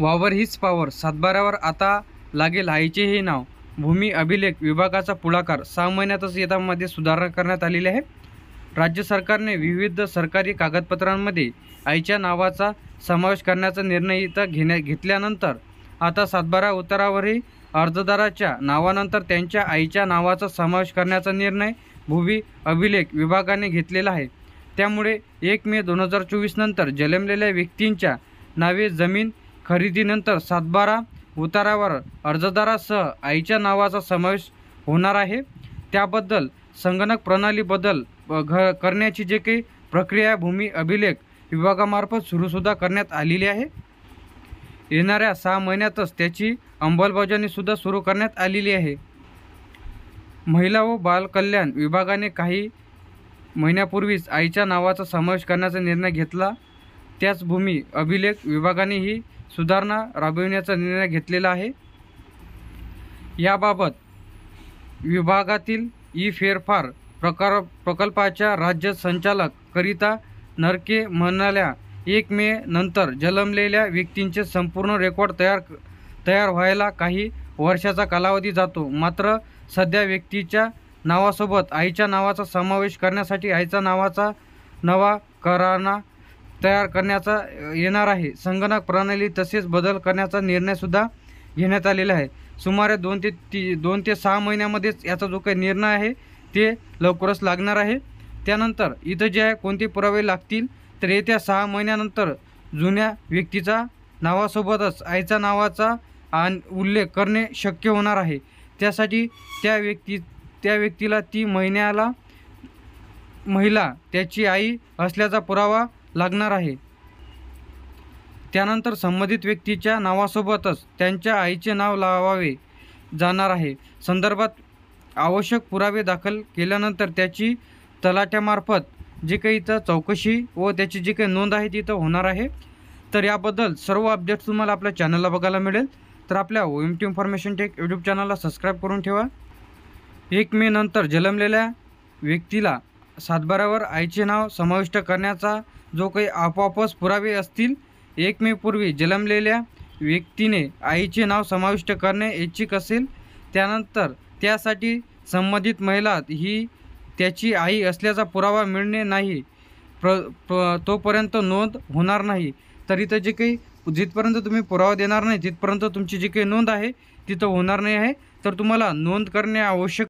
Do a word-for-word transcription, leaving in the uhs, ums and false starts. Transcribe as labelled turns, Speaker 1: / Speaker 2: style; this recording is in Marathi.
Speaker 1: वावर हीच पावर सातबाऱ्यावर आता लागेल आईचे हे नाव। भूमी अभिलेख विभागाचा पुढाकार सहा महिन्यातच येतामध्ये सुधारणा करण्यात आलेली आहे। राज्य सरकारने विविध सरकारी कागदपत्रांमध्ये आईच्या नावाचा समावेश करण्याचा निर्णय इथं घेण्या घेतल्यानंतर आता सातबारा उतारावरही अर्जदाराच्या नावानंतर त्यांच्या आईच्या नावाचा समावेश करण्याचा निर्णय भूमी अभिलेख विभागाने घेतलेला आहे। त्यामुळे एक मे दोन हजार चोवीस नंतर जन्मलेल्या व्यक्तींच्या नावे जमीन खरेदीनंतर सातबारा उतारावर अर्जदारासह आईच्या नावाचा समावेश होणार आहे। त्याबद्दल संगणक प्रणाली बदल घ करण्याची जे काही प्रक्रिया भूमी अभिलेख विभागामार्फत सुरूसुद्धा करण्यात आलेली आहे। येणाऱ्या सहा महिन्यातच त्याची अंमलबजावणीसुद्धा सुरू करण्यात आलेली आहे। महिला व बालकल्याण विभागाने काही महिन्यापूर्वीच आईच्या नावाचा समावेश करण्याचा निर्णय घेतला। त्याच भूमी अभिलेख विभागाने ही सुधारणा राबविण्याचा निर्णय घेतलेला आहे। याबाबत विभागातील ई फेरफार प्रकार प्रकल्पाच्या राज्य संचालक करिता नरके म्हणाल्या, एक मे नंतर जन्मलेल्या व्यक्तींचे संपूर्ण रेकॉर्ड तयार तयार व्हायला काही वर्षाचा कालावधी जातो। मात्र सध्या व्यक्तीच्या नावासोबत आईच्या नावाचा समावेश करण्यासाठी आईच्या नावाचा नवा कराना तयार करण्याचा येणार आहे। संगणक प्रणाली तसेच बदल करण्याचा निर्णयसुद्धा घेण्यात आलेला आहे। सुमारे दोन ते ती दोन ते सहा महिन्यामध्येच याचा जो काही निर्णय आहे ते लवकरच लागणार आहे। त्यानंतर इथं जे आहे कोणते पुरावे लागतील तर येत्या सहा महिन्यानंतर जुन्या व्यक्तीचा नावासोबतच आईच्या नावाचा उल्लेख करणे शक्य होणार आहे। त्यासाठी त्या व्यक्ती त्या व्यक्तीला ती महिन्याला महिला त्याची आई असल्याचा पुरावा लागणार आहे। त्यानंतर संबंधित व्यक्तीच्या नावासोबतच त्यांच्या आईचे नाव लावावे जाणार आहे। संदर्भात आवश्यक पुरावे दाखल केल्यानंतर त्याची तलाठ्यामार्फत जे काही इथं चौकशी व त्याची जी काही नोंद आहे ती इथं होणार आहे। तर याबद्दल सर्व अपडेट्स तुम्हाला आपल्या चॅनलला बघायला मिळेल। तर आपल्या O M T information tech YouTube चॅनलला सबस्क्राईब करून ठेवा। एक मे नंतर जन्मलेल्या व्यक्तीला सातबाऱ्यावर आईचे नाव समाविष्ट करण्याचा जो काही आपोआपच पुरावे असतील, एक मे पूर्वी जन्मलेल्या व्यक्तीने आईचे नाव समाविष्ट करणे इच्छुक असेल, त्यानंतर त्यासाठी संबंधित महिला ही त्याची आई असल्याचा पुरावा मिळणे नाही प्र, प्र तोपर्यंत नोंद होणार नाही। तर इथं जे काही जिथपर्यंत तुम्ही पुरावा देणार नाही तिथपर्यंत तुमची जी काही नोंद आहे तिथं होणार नाही आहे। तर तुम्हाला नोंद करणे आवश्यक